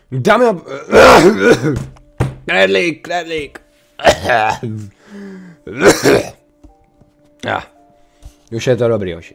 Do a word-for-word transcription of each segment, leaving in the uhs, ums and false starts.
Dámy a... Knedlík, knedlík. Už je to dobrý, hoši.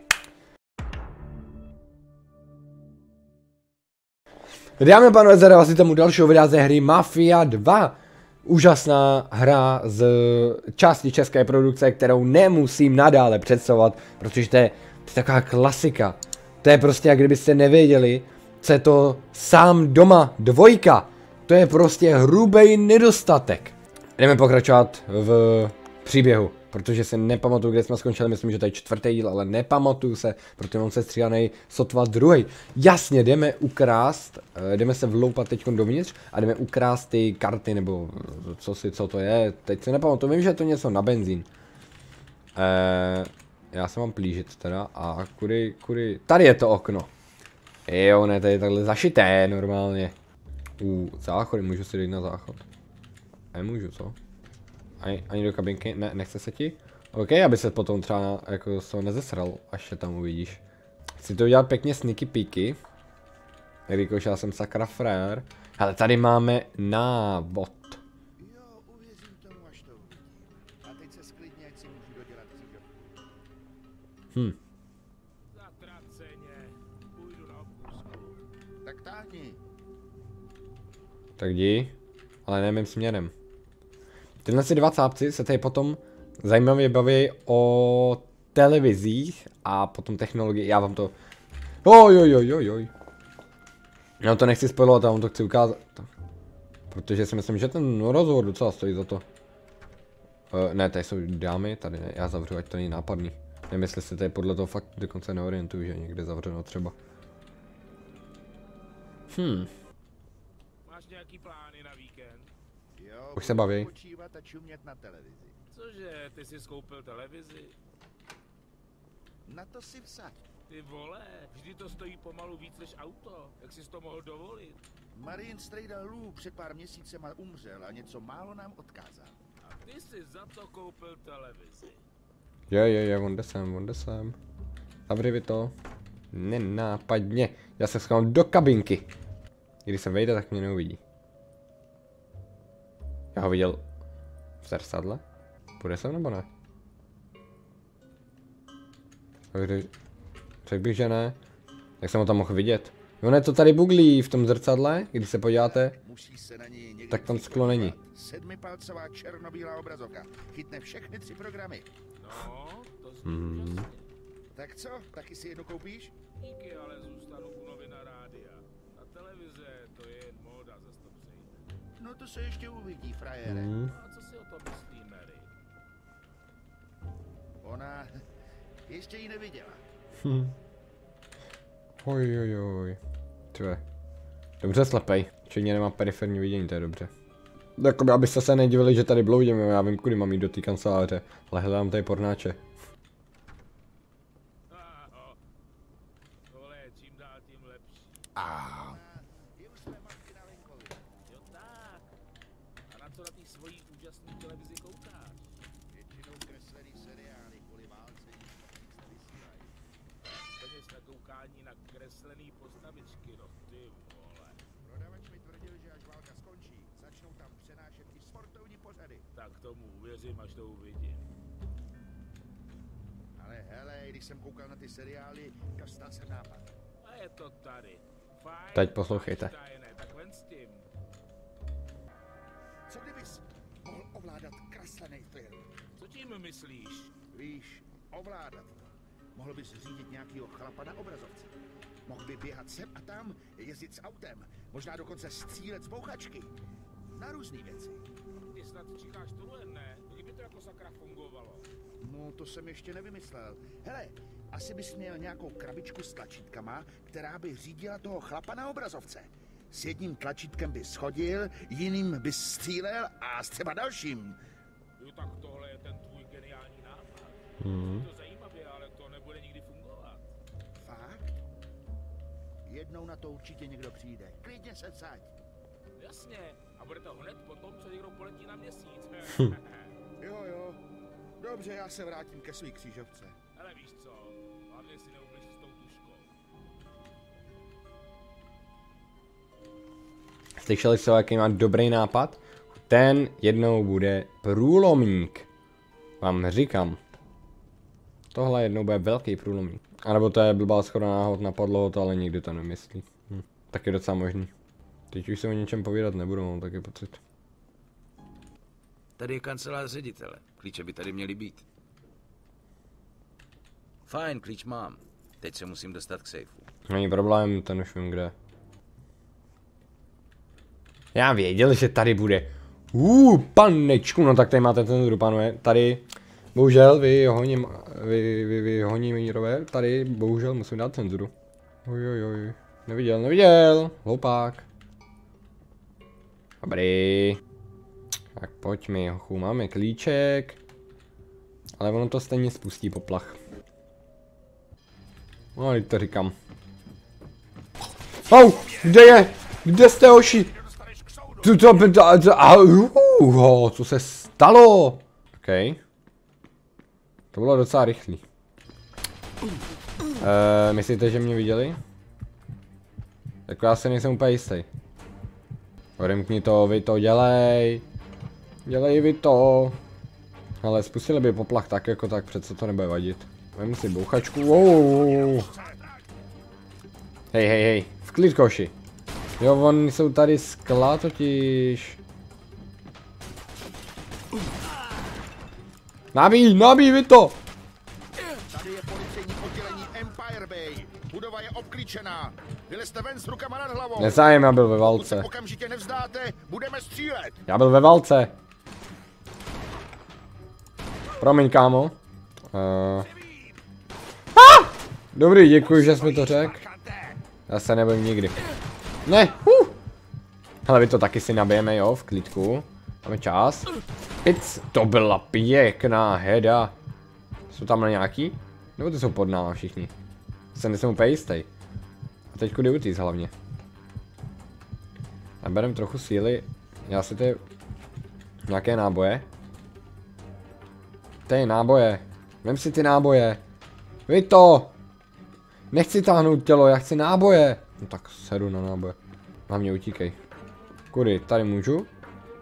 Dámy a pánové, zadám vás tomu dalšího videa ze hry Mafia dva. Úžasná hra z části české produkce, kterou nemusím nadále představovat, protože to je, to je taková klasika. To je prostě, jak kdybyste nevěděli, co je to Sám doma dvojka. To je prostě hrubý nedostatek. Jdeme pokračovat v příběhu, protože si nepamatuju, kde jsme skončili, myslím, že to je čtvrtý díl, ale nepamatuju se, protože mám se stříhanej sotva druhý. Jasně, jdeme ukrást, jdeme se vloupat teď dovnitř a jdeme ukrást ty karty, nebo co si, co to je, teď si nepamatuju, vím, že je to něco na benzín. Eee, já se mám plížit teda a kudy, kudy, tady je to okno. Jo, ne, tady je takhle zašité normálně. U záchody, můžu si dojít na záchod? Nemůžu, co? Ani, ani do kabinky, ne, nechce se ti? OK, aby se potom třeba jako se nezesral, až se tam uvidíš. Chci to udělat pěkně sneaky peeky. Jelikož já jsem sakra frér. Ale tady máme návod. Hm. Tak jdi, ale ne mým směrem. Tyhle si dva cápci se tady potom zajímavě baví o televizích a potom technologii. Já vám to... Ojojojojoj. Já to nechci spojovat, já vám to chci ukázat. Protože si myslím, že ten rozhovor docela stojí za to. Uh, ne, tady jsou dámy, tady ne, já zavřu, ať to není nápadný. Nevím, jestli se tady podle toho fakt dokonce neorientuju, že někde zavřeno třeba. Hm. Máš nějaký plány na víkend? Jo, už se baví. Počívat a čumět na televizi. Cože, ty jsi skoupil televizi? Na to si vsaď. Ty vole, vždy to stojí pomalu víc než auto. Jak jsi to mohl dovolit? Marian Strejda Lou před pár měsícema umřel a něco málo nám odkázal. A ty jsi za to koupil televizi. Je, je, je, on jde sem, on jde sem. Zavři vy to. Nenápadně. Já se schovám do kabinky. Když se vejde, tak mě neuvidí. Já ho viděl v zrcadle. Půjde sem nebo ne? Řekl bych, že ne. Jak jsem ho tam mohl vidět? On je to tady buglí v tom zrcadle, když se podíváte, se na ní tak tam sklo není. Sedmipalcová černobílá obrazovka. Chytne všechny tři programy. No, to zní Hmm. úžasně. Tak co, taky si jednu koupíš? Díky, ale zůstanu u novina rádia. A televize, to je jen móda, zas to přejde. No to se ještě uvidí, frajere. Hmm. No a co si o tom myslí Mary? Ona ještě ji neviděla. Hm. Ojojoj. Tve. Dobře slepej. Čeně nemá periferní vidění, to je dobře. Jakoby, abyste se nedivili, že tady bloudíme, já vím, kudy mám jít do té kanceláře. Ale hledám tady pornáče. Tohle je čím dál tím lepší. A je už své matky na venkově. Jo tak. A na co na té svojí úžasné televizi koukáš? Většinou kreslený seriály kvůli válce. Peněz na koukání na kreslený postavičky, no ty vole. Prodavač mi tvrdil, že až válka skončí, začnou tam přenášet i sportovní pořady. Tak tomu uvěřím, až to uvidím. Ale hele, když jsem koukal na ty seriály, dostal jsem nápad. A je to tady. Fajn. Teď poslouchejte. Einsteine, tak ven s tím. Co kdybys mohl ovládat kreslený film? Co tím myslíš? Víš, ovládat to. Mohl bys řídit nějakýho chlapa na obrazovce. Mohl by běhat sem a tam, jezdit s autem, možná dokonce střílet z bouchačky. Na různý věci. Ty snad čicháš tohle, ne? Kdyby to jako sakra fungovalo. No, to jsem ještě nevymyslel. Hele, asi bys měl nějakou krabičku s tlačítkama, která by řídila toho chlapa na obrazovce. S jedním tlačítkem bys schodil, jiným bys střílel a s třeba dalším. Jo, tak tohle je ten tvůj geniální nápad. Hmm. Je to zajímavé, ale to nebude nikdy fungovat. Fakt? Jednou na to určitě někdo přijde. Klidně se vsaď. Jasně. A bude to hned po tom, co někdo poletí na měsíc. Jo, jo. Dobře, já se vrátím ke své křížovce. Ale víš co? Hlavně si neubliž s tou tuškou. Slyšeli jste, jaký má dobrý nápad? Ten jednou bude průlomník. Vám říkám. Tohle jednou bude velký průlomník. A nebo to je blbá schoda náhod, napadlo to, ale nikdy to nemyslí. Hm. Tak je docela možný. Teď už se o něčem povídat nebudu, mám taky pocit. Tady je kancelář ředitele. Klíče by tady měly být. Fajn, klíč mám. Teď se musím dostat k sejfu. Není problém, ten už vím kde. Já věděl, že tady bude. Uuu, panečku, no tak tady máte ten druh, panuje. Tady, bohužel, vy honím, vy, vy, vy honí mírové, tady, bohužel, musím dát cenzuru. Ojojoj, neviděl, neviděl, hloupák. Dobrý. Tak pojď mi, hochu, máme klíček. Ale ono to stejně spustí poplach. No, teď to říkám. Au, kde je? Kde jste, hoši? To, to, to, to, uh, co se stalo? OK. To bylo docela rychlý. Uh, myslíte, že mě viděli? Jako já se nejsem úplně jistý. Odemkni to, vy to dělej. Dělej vy to. Ale spustili by poplach tak jako tak, přece to nebude vadit. Vem si bouchačku. Wow. Hej, hej, hej, v klid, koši. Jo, oni jsou tady skla totiž. Nabíj, nabíj vy to! Tady je policejní oddělení Empire Bay. Budova je obklíčená. Vylezte ven s rukama nad hlavou. Nezájem, já byl ve Pokud válce. se okamžitě nevzdáte, budeme střílet. Já byl ve válce. Promiň, kámo. Uh. Ah! Dobrý, děkuji, že jsi mi to řekl. Já se nebojím nikdy. Ne, uh. Hele, vy to taky si nabijeme, jo, v klidku. Máme čas. Pic, to byla pěkná heda. Jsou tam nějaký? Nebo ty jsou pod náma všichni? Se nejsem úplně jistý. A teď kudy utíct hlavně. Naberem trochu síly. Já si ty nějaké náboje. Ty náboje. Vem si ty náboje. Vy to! Nechci táhnout tělo, já chci náboje. No tak sedu na náboje. Hlavně utíkej. Kudy, tady můžu? Uh,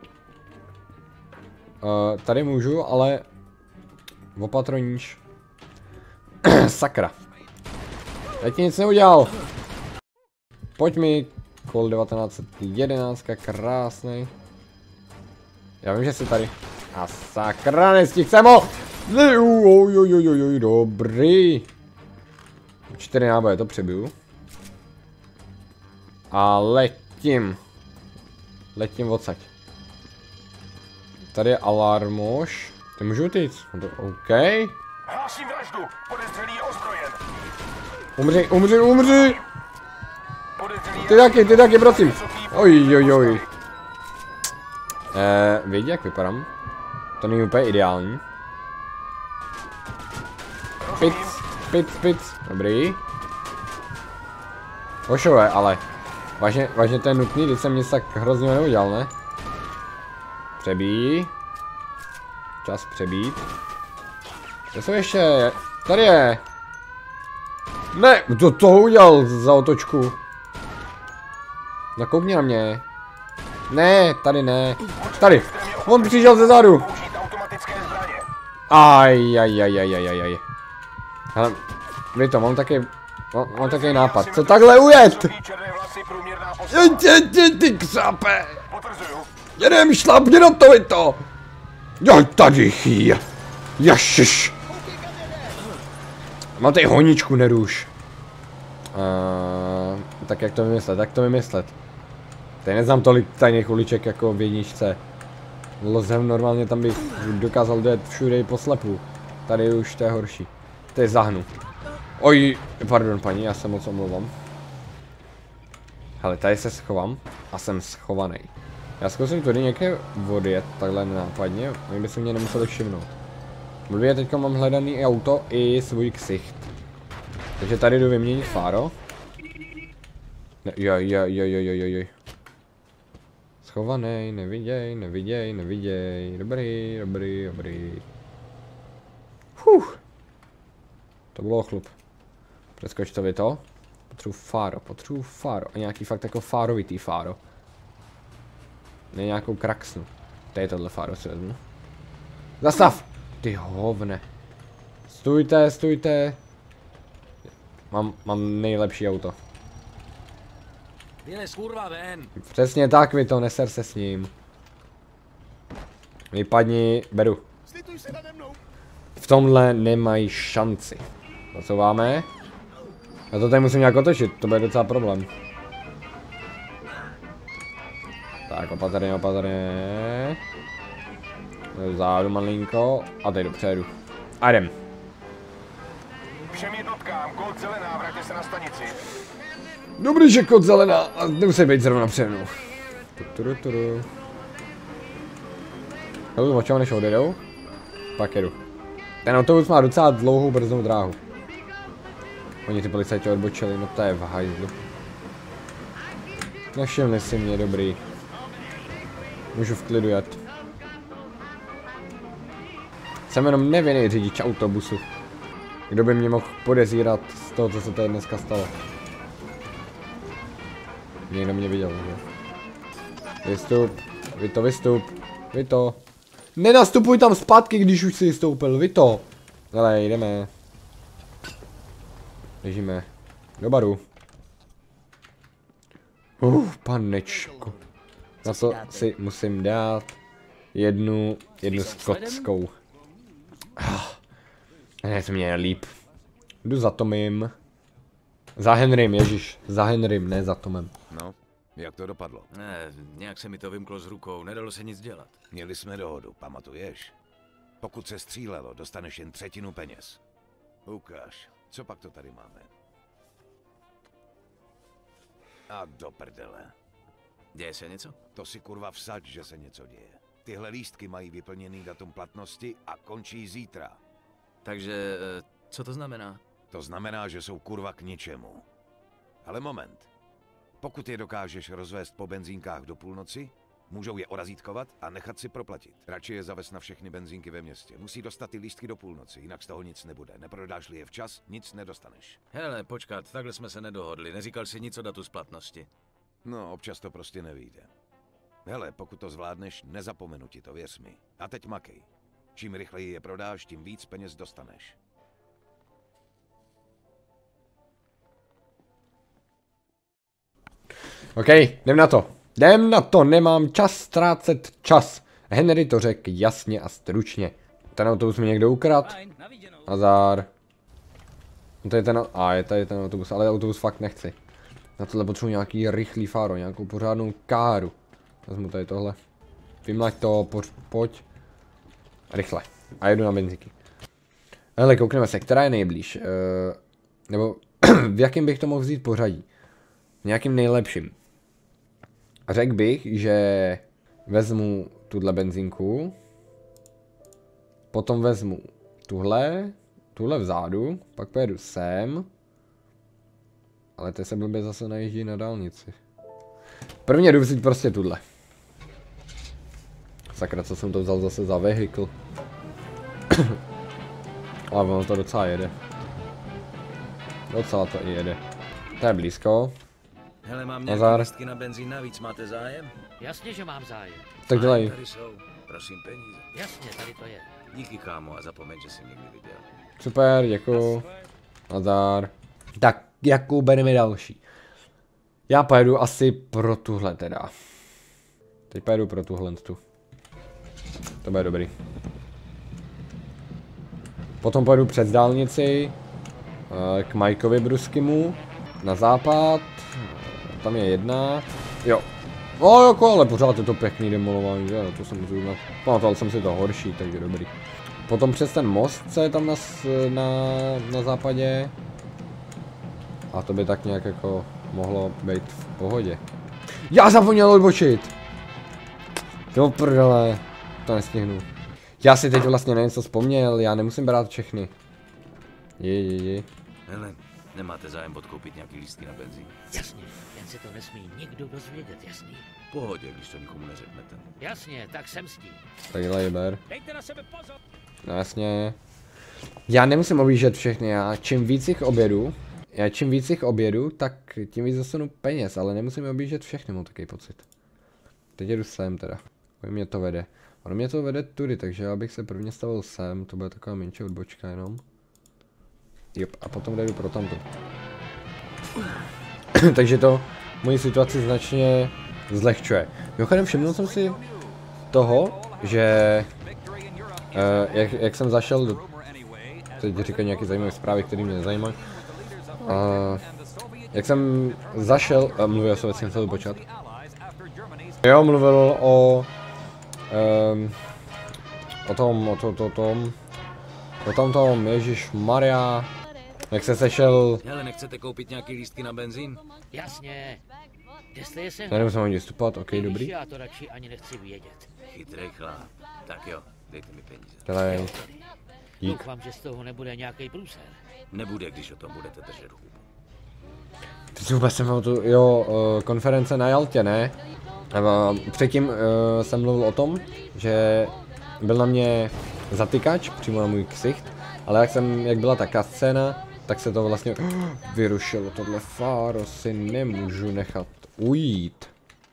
tady můžu, ale opatroníš. Sakra. Já ti nic neudělal. Pojď mi. Kol devatenáct set jedenáct, krásnej. Já vím, že jsi tady. A sakra, nestihl jsem ho! Ojojojojoj, dobrý. Čtyři náboje, to přebiju. A letím. Letím odsaď. Tady je alarmoš. Ty můžu týct. OK. Hlásím vraždu. Podezřelý je ozbrojen. Umři, umři, umři! Ty taky, ty taky, prosím. Ojojoj. Eh, vědí, jak vypadám? To není úplně ideální. Pic, pic, pic. Dobrý. Hošové, ale. Vážně, vážně to je nutný, když jsem nic tak hrozně neudělal, ne? Přebíj. Čas přebít. Kde jsou ještě? Tady je. Ne, to toho udělal za otočku. Nakoukni na mě. Ne, tady ne. Tady. On přišel ze zádu. Aj, aj, aj, aj, aj, aj. Hele, vy to, mám taky, mám, mám taky nápad. Co takhle ujet? Ty, ty, ty křape. Jedem, šlapně na to, vy to. Jo, tady chýr. Jašiš. Mám tady honičku, neruš. Uh, tak jak to vymyslet, tak to vymyslet. Tady neznám tolik tajných uliček jako v jedničce. Lozem normálně tam bych dokázal dojet všude i po slepu. Tady už to je horší. Tady zahnu. Oj, pardon paní, já se moc omlouvám. Hele, tady se schovám a jsem schovaný. Já zkusím tudy někde odjet, takhle nenápadně, oni by se mě nemuseli všimnout. Blbě, teďka mám hledaný auto i svůj ksicht. Takže tady jdu vyměnit fáro. Ne, joj, joj, joj, joj, joj, joj. Schovaný, neviděj, neviděj, neviděj. Dobrý, dobrý, dobrý. Huh. To bylo chlup. Přeskoč to vy to. Potřebuji fáro, potřebuji fáro. A nějaký fakt jako fárovitý fáro. Ne nějakou kraxnu. Tady tohle fáro si vezmu. Zastav! Ty hovne. Stůjte, stůjte. Mám, mám nejlepší auto. Vylez kurva ven! Přesně tak, vy to, neser se s ním. Vypadni, beru. Slituj se nade mnou. V tomhle nemají šanci. Posouváme. A to tady musím nějak otočit, to bude docela problém. Tak, opatrně, opatrně. Zádu malinko. A tady dopředu. A jdem. Všem jednotkám, kód zelená, vraťte se na stanici. Dobrý, že kód zelená, a nemusí být zrovna přede mnou. Tuturu, turu. Hele, počkám, než odejdou. Pak jedu. Ten autobus má docela dlouhou brzdnou dráhu. Oni ty policajti odbočili, no to je v hajzlu. Nevšimli si mě, dobrý. Můžu v klidu jet. Jsem jenom nevinný řidič autobusu. Kdo by mě mohl podezírat z toho, co se tady dneska stalo? Někdo mě viděl, že? Vystup, vy to vystup, vy to. Nenastupuj tam zpátky, když už jsi vystoupil, vy to. Ale jdeme. Ležíme. Do baru. Uf, panečku. Na to si musím dát jednu, jednu skotskou. Ah, ne, to mě líp. Jdu za Tomem. Za Henrym, ježiš. Za Henrym, ne za Tomem. No, jak to dopadlo? Ne, nějak se mi to vymklo z rukou, nedalo se nic dělat. Měli jsme dohodu, pamatuješ? Pokud se střílelo, dostaneš jen třetinu peněz. Ukáž, co pak to tady máme? A do prdele. Děje se něco? To si kurva vsaď, že se něco děje. Tyhle lístky mají vyplněný datum platnosti a končí zítra. Takže, co to znamená? To znamená, že jsou kurva k ničemu. Ale moment. Pokud je dokážeš rozvést po benzínkách do půlnoci, můžou je orazítkovat a nechat si proplatit. Radši je zavést na všechny benzínky ve městě. Musí dostat ty lístky do půlnoci, jinak z toho nic nebude. Neprodáš-li je včas, nic nedostaneš. Hele, počkat, takhle jsme se nedohodli. Neříkal jsi nic o datu splatnosti. No, občas to prostě nevyjde. Hele, pokud to zvládneš, nezapomenu ti to, věř mi. A teď makej. Čím rychleji je prodáš, tím víc peněz dostaneš. OK, jdem na to. Jdem na to, nemám čas ztrácet čas. Henry to řekl jasně a stručně. Ten autobus mi někdo ukradl. Azár. To je ten, a je tady ten autobus, ale autobus fakt nechci. Na tohle potřebuji nějaký rychlý fáro, nějakou pořádnou káru. Vezmu tady tohle. Vymlaď to, poř, pojď. Rychle. A jedu na benzíky. Hele, koukneme se, která je nejblíž. Uh, nebo v jakém bych to mohl vzít pořadí? Nějakým nejlepším. A řekl bych, že vezmu tuhle benzínku. Potom vezmu tuhle. Tuhle vzadu. Pak pojedu sem. Ale teď se blbě zase najíždí na dálnici. Prvně jdu vzít prostě tuhle. Sakra, co jsem to vzal zase za vehikl. Ale ono to docela jede. Docela to i jede. To je blízko. Hele, mám nějaké Azár. lístky na benzín navíc, máte zájem? Jasně, že mám zájem. Tak dělej. Tady jsou, prosím peníze. Jasně, tady to je. Díky kámo a zapomeň, že jsem někdy viděl. Super, děkuju. Nazdar. Tak, jakou bereme další? Já pojedu asi pro tuhle teda. Teď pojedu pro tuhle tu. To bude dobrý. Potom pojedu přes dálnici k Mikeovi Bruskymu na západ. Tam je jedna. Jo. No jako, ale pořád je to pěkný demolování, že jo, to jsem zrovna. Pamatoval jsem si to horší, takže dobrý. Potom přes ten most, co je tam na, na, na západě. A to by tak nějak jako mohlo být v pohodě. Já zapomněl odbočit! Jo prdele, to nestihnu. Já si teď vlastně na něco vzpomněl, já nemusím brát všechny. Je, je, je. Hele, nemáte zájem podkoupit nějaký lístky na benzín? Jasně, jen se to nesmí nikdo dozvědět, jasný. V pohodě, když to nikomu neřeknete. Jasně, tak jsem s tím. Tak dělej, ber. Dejte na sebe pozor! No jasně. Já nemusím objíždět všechny, já čím víc jich objedu, já čím víc jich objedu, tak tím víc dostanu peněz, ale nemusím objíždět všechny, mám takový pocit. teď jedu sem teda. Kde mě to vede? Ono mě to vede tudy, takže já bych se prvně stavil sem, to bude taková menší odbočka jenom. Jop, a potom jdu pro tamto. Takže to moji situaci značně zlehčuje. Mimochodem všimnul jsem si toho, že uh, jak, jak jsem zašel do... Teď říkají nějaké zajímavé zprávy, které mě nezajímají. Uh, jak jsem zašel... Uh, mluvil o sovětském svazu počat. Jo, mluvil o... Um, o tom, o to, to, tom... O tom tom, ježišmarja. Jak se sešel... Hele, nechcete koupit nějaký lístky na benzín? Jasně. Jestli je se... Nemusím ani vystupovat, ok, dobrý. Já to radši ani nechci vědět. Chytrej chlap. Tak jo, dejte mi peníze. Dělej. Dík. Doufám, že z toho nebude nějaký průser. Nebude, když o tom budete držet hubu. Ty si vůbec jsem měl tu, jo, uh, konference na Jaltě, ne? Uh, předtím uh, jsem mluvil o tom, že byl na mě zatykač, přímo na můj ksicht, ale jak jsem, jak byla ta scéna, tak se to vlastně uh, vyrušilo, tohle fáro si nemůžu nechat ujít.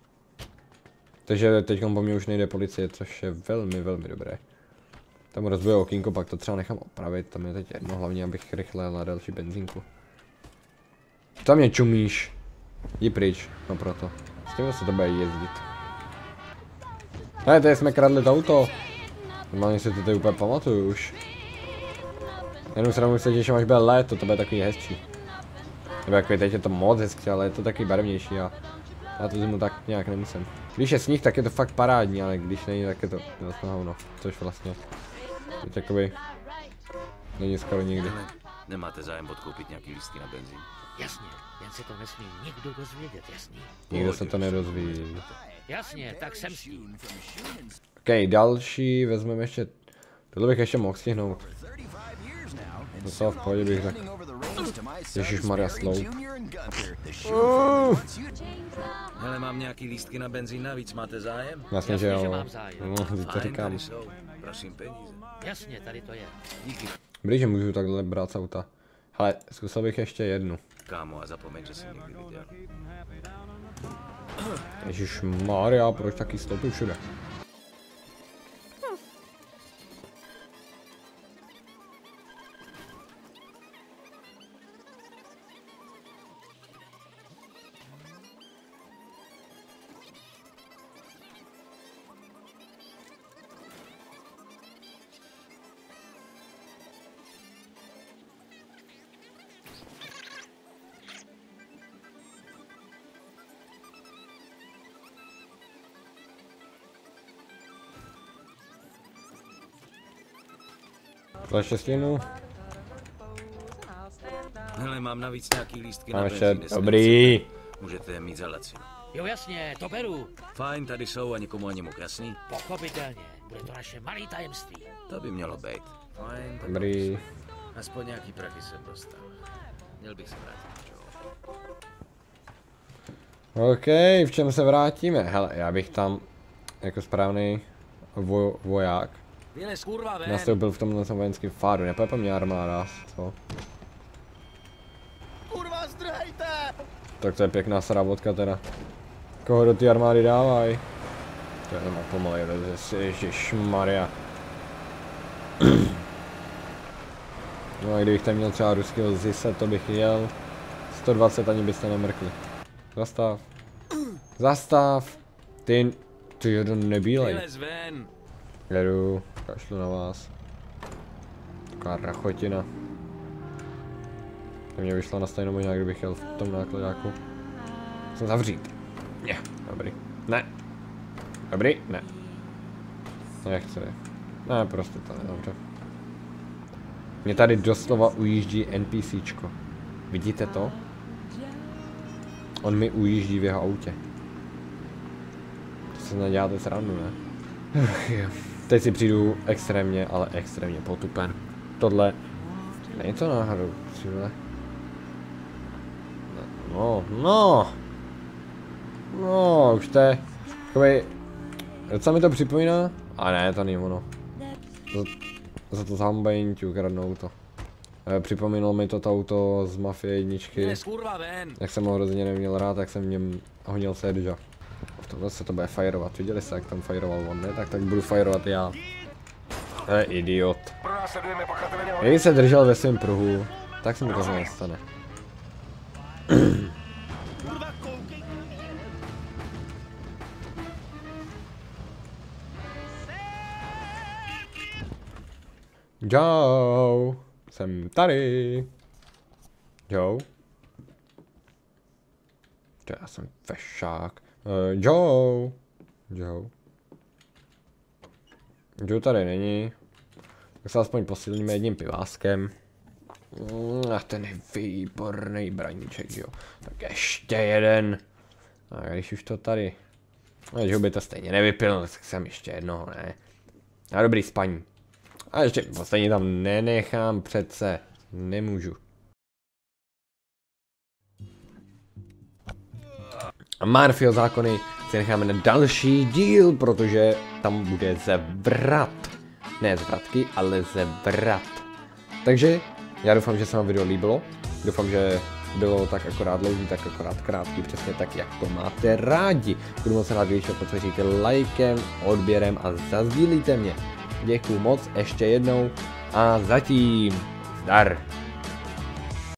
Takže teď po mně už nejde policie, což je velmi, velmi dobré. Tam rozbije okýnko, pak to třeba nechám opravit, tam je teď jedno, hlavně abych rychle jel na další benzínku. Tam mě čumíš. Jdi pryč, no proto. S tím se to bude jezdit. Hele, tady jsme kradli to auto. Normálně si to tady úplně pamatuju už. Jenom se nám se těším, až bude léto, to bude takový hezčí. Nebo jako teď je to moc hezký, ale je to taky barevnější a já to zimu tak nějak nemusím. Když je sníh, tak je to fakt parádní, ale když není, tak je to vlastně hovno. Což vlastně je takový není skoro nikdy. Nemáte zájem odkoupit nějaký lístky na benzín? Jasně, jen se to nesmí nikdo dozvědět, jasný? Nikdo se to nedozví. Jasně, tak jsem s tím. Ok, další, vezmeme ještě, tohle bych ještě mohl stihnout. Docela v pohodě bych řekl. Ježišmarja, slow. Uh. Hele, mám nějaký lístky na benzín navíc, máte zájem? Jasně, že Jasně, že jo. mám zájem. No, teď to Fajn, říkám. tady jsou. Prosím, peníze. Jasně, tady to je. Díky. Dobrý, že můžu takhle brát z auta. Hele, zkusil bych ještě jednu. Kámo, a zapomeň, že jsem někdy viděl. Ježišmarja, proč taky stoupí všude? Za šestinu. Hele, mám navíc nějaký lístky Mám na ještě, benzín. jestli dobrý. nechcete. Můžete je mít za lacinu. Jo, jasně, to beru. Fajn, tady jsou a nikomu ani muk, jasný? Pochopitelně, bude to naše malé tajemství. To by mělo být. Fajn, tak Dobrý. aspoň nějaký prachy jsem dostal. Měl bych se vrátit, čo? OK, v čem se vrátíme? Hele, já bych tam jako správný vo, voják Vylez kurva ven! nastoupil v tomhle vojenském fáru, nepoje po mě armáda, co? Kurva, zdrhejte! Tak to je pěkná srabotka teda. Koho do té armády dávaj? To je jenom pomalej, ježišmarja. No a kdybych tam měl třeba ruského Zise, to bych jel. sto dvacet ani byste nemrkli. Zastav. Zastav. Ty, ty jeden nebílej. Vylez ven! Jedu, kašlu na vás. Taková rachotina. To mě vyšla na stejnou možná, kdybych jel v tom nákladáku. Jsem zavřít. Ne, dobrý. Ne. Dobrý, ne. Nechci. Ne, prostě to nedobře. Mě tady doslova ujíždí NPCčko. Vidíte to? On mi ujíždí v jeho autě. To se neděláte srandu, ne? Ach jo. Teď si přijdu extrémně, ale extrémně potupen. Tohle... Není to náhodou, cíle. No, no. No, už to je... Takovej... Docela mi to připomíná? A ne, to není ono. Za, za to zambajení ti ukradnou to. E, připomínalo mi to, to auto z Mafie jedničky. Vylez kurva ven! Jak jsem ho hrozně neměl rád, tak jsem v něm honil Sergea. tohle se to bude fireovat, viděli jste, jak tam fireval on, ne? Tak tak budu fireovat já. To je idiot. Pronásledujeme pachatele Kdyby se držel ve svém pruhu, tak se mi to nestane. Čau, jsem tady. Čau. To já jsem fešák. Uh, Joe. Joe. Joe tady není. Tak se aspoň posilníme jedním piváskem. Mm, a ten je výborný braníček, jo. Tak ještě jeden. A když už to tady. No, Joe by to stejně nevypil, tak jsem ještě jednoho, ne. A dobrý spaní. A ještě stejně tam nenechám přece. Nemůžu. A Murphyho zákony si necháme na další díl, protože tam bude zvrat. Ne zvratky, ale zvrat. Takže já doufám, že se vám video líbilo. Doufám, že bylo tak akorát dlouhý, tak akorát krátký, přesně tak, jak to máte rádi. Budu moc rád, když to podpoříte lajkem, odběrem a zazdílíte mě. Děkuju moc ještě jednou a zatím zdar.